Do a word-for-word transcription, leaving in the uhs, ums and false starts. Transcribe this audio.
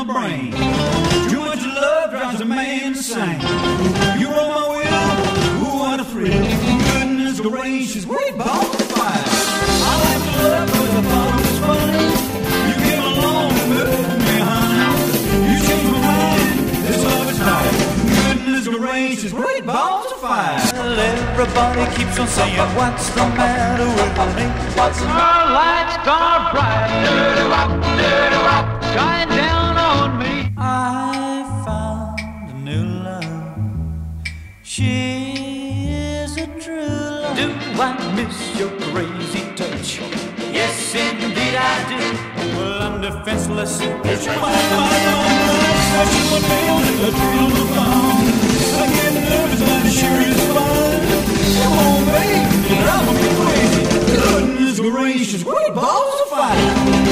my brain. Too much love drives a man insane. You roll my will, ooh, what a thrill. Goodness gracious, great balls of fire. I like to love because I thought it was funny. You came along and moved me, honey. You changed my mind, this love is right. Goodness gracious, great balls of fire. Well, everybody keeps on saying, what's the matter with me? What's the matter? Lights gone bright. Dirty rock, dirty rock, shine down on me. I found a new love. She is a true love. Do I miss your crazy touch? Yes, indeed I do. Well, I'm defenseless. It's my mind, such a man in the thrill of fun. I get nervous, but it sure is fun. Come on, baby, I'm a bit crazy. Goodness gracious, great balls of fire.